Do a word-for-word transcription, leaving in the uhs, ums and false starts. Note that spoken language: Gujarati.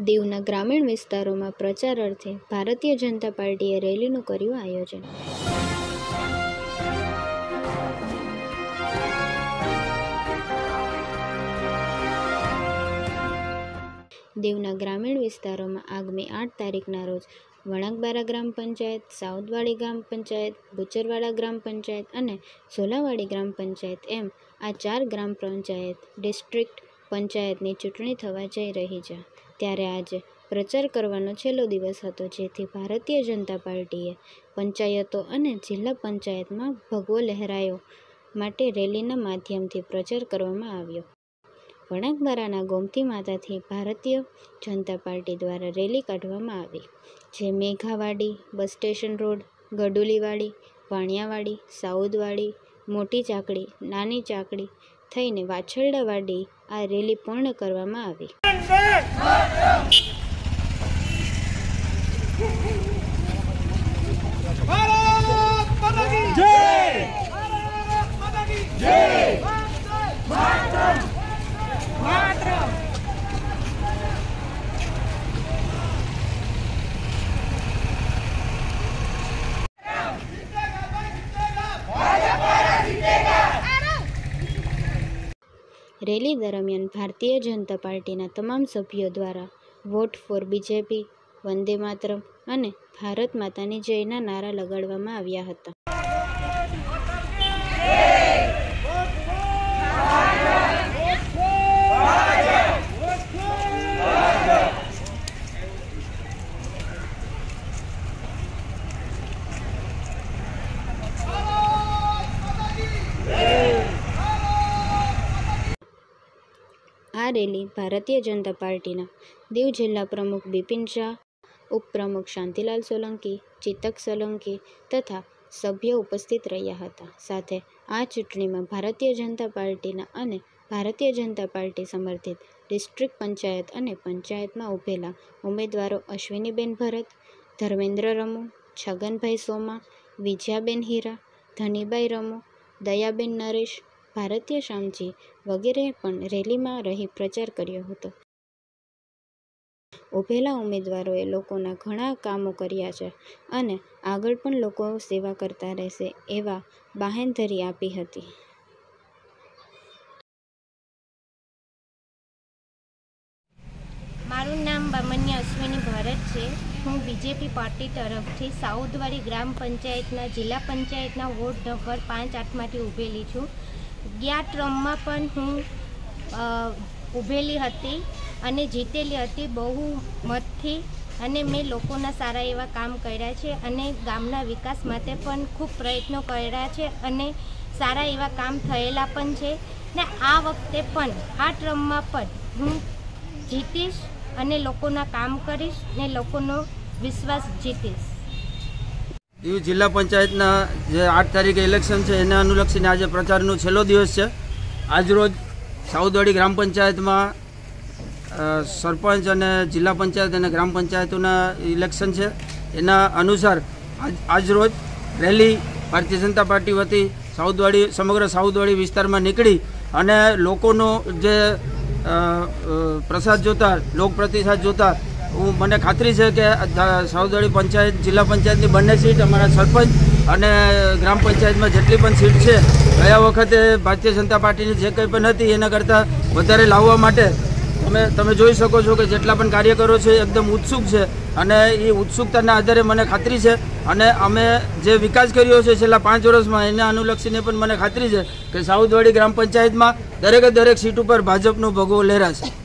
દીવના ગ્રામીણ વિસ્તારોમાં પ્રચાર અર્થે ભારતીય જનતા પાર્ટીએ રેલીનું કર્યું આયોજન। દીવના ગ્રામીણ વિસ્તારોમાં આગામી આઠ તારીખના રોજ વણાકબારા ગ્રામ પંચાયત, સાઉદવાડી ગ્રામ પંચાયત, બુચરવાડા ગ્રામ પંચાયત અને ઝોલાવાડી ગ્રામ પંચાયત એમ આ ચાર ગ્રામ પંચાયત ડિસ્ટ્રિક્ટ પંચાયતની ચૂંટણી થવા જઈ રહી છે। ત્યારે આજે પ્રચાર કરવાનો છેલ્લો દિવસ હતો, જેથી ભારતીય જનતા પાર્ટીએ પંચાયતો અને જિલ્લા પંચાયતમાં ભગવો લહેરાયો માટે રેલીના માધ્યમથી પ્રચાર કરવામાં આવ્યો। વણાકબારાના ગોમતી માતાથી ભારતીય જનતા પાર્ટી દ્વારા રેલી કાઢવામાં આવી, જે Meghawadi, bus station road, Gaduliwadi, Vaniyawadi, Saudwadi, Moti Chakdi, નાની ચાકડી થઈને વાછરડાવાડી આ રેલી પૂર્ણ કરવામાં આવી। રેલી દરમિયાન ભારતીય જનતા પાર્ટીના તમામ સભ્યો દ્વારા વોટ ફોર બીજેપી, વંદે માતરમ અને ભારત માતાની જયના નારા લગાડવામાં આવ્યા હતા। આ રેલી ભારતીય જનતા પાર્ટીના દીવ જિલ્લા પ્રમુખ બિપિન શાહ, ઉપપ્રમુખ શાંતિલાલ સોલંકી, ચિતક સોલંકી તથા સભ્યો ઉપસ્થિત રહ્યા હતા। સાથે આ ચૂંટણીમાં ભારતીય જનતા પાર્ટીના અને ભારતીય જનતા પાર્ટી સમર્થિત ડિસ્ટ્રિક્ટ પંચાયત અને પંચાયતમાં ઉભેલા ઉમેદવારો અશ્વિનીબેન ભરત, ધર્મેન્દ્ર રમુ, છગનભાઈ સોમા, વિજયાબેન હીરા, ધનીભાઈ રમુ, દયાબેન નરેશ, ભારતીય શામજી વગેરે પણ રેલીમાં રહી પ્રચાર કર્યો હતો। ઉભેલા ઉમેદવારોએ લોકોના ઘણા કામો કર્યા છે અને આગળ પણ લોકો સેવા કરતા રહેશે એવા બાહેંધરી આપી હતી। મારું નામ બામણિયા અશ્વિની ભરત છે। હું બીજેપી પાર્ટી તરફથી સાઉદવાડી ગ્રામ પંચાયતના જિલ્લા પંચાયતના વોર્ડ નંબર પાંચ આઠમાંથી ઊભેલી છું। ગયા ટ્રમમાં પણ હું ઊભેલી હતી અને જીતેલી હતી બહુ મતથી, અને મેં લોકોના સારા એવા કામ કર્યા છે અને ગામના વિકાસ માટે પણ ખૂબ પ્રયત્નો કર્યા છે અને સારા એવા કામ થયેલા પણ છે ને આ વખતે પણ આ ટ્રમમાં પણ હું જીતીશ અને લોકોના કામ કરીશ ને લોકોનો વિશ્વાસ જીતીશ। દીવ જિલ્લા પંચાયતના જે આઠ તારીખે ઇલેક્શન છે એને અનુલક્ષીને આજે પ્રચારનો છેલ્લો દિવસ છે। આજરોજ સાઉદવાડી ગ્રામ પંચાયતમાં સરપંચ અને જિલ્લા પંચાયત અને ગ્રામ પંચાયતોના ઇલેક્શન છે। એના અનુસાર આજ આજરોજ રેલી ભારતીય જનતા પાર્ટી વતી સાઉદવાડી સમગ્ર સાઉદવાડી વિસ્તારમાં નીકળી અને લોકોનો જે પ્રસાદ જોતા, લોક પ્રતિસાદ જોતા હું મને ખાતરી છે કે સાઉદવાડી પંચાયત, જિલ્લા પંચાયતની બંને સીટ અમારા સરપંચ અને ગ્રામ પંચાયતમાં જેટલી પણ સીટ છે ગયા વખતે ભારતીય જનતા પાર્ટીની જે કંઈ પણ હતી એના કરતાં વધારે લાવવા માટે તમે તમે જોઈ શકો છો કે જેટલા પણ કાર્યકરો છે એકદમ ઉત્સુક છે અને એ ઉત્સુકતાના આધારે મને ખાતરી છે અને અમે જે વિકાસ કર્યો છે છેલ્લા પાંચ વર્ષમાં એના અનુલક્ષીને પણ મને ખાતરી છે કે સાઉદવાડી ગ્રામ પંચાયતમાં દરેકે દરેક સીટ ઉપર ભાજપનો ભગવો લહેરાશે।